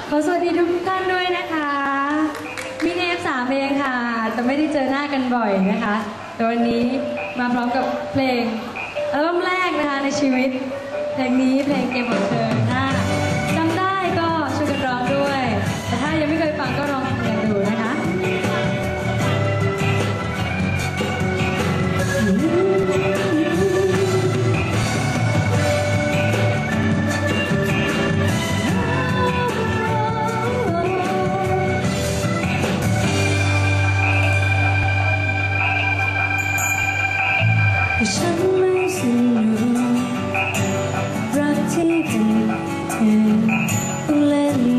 ขอสวัสดีทุกท่านด้วยนะคะมินิF3เองค่ะแต่ไม่ได้เจอหน้ากันบ่อยนะคะแต่วันนี้มาพร้อมกับเพลงอัลบั้มแรกนะคะในชีวิตเพลงนี้เพลงเกมของเธอถ้าจำได้ก็ช่วยกันร้องด้วยแต่ถ้ายังไม่เคยฟังก็ลองฟังดูนะคะฉันไม่สนุกรักที่เป็นเธอต้องเล่น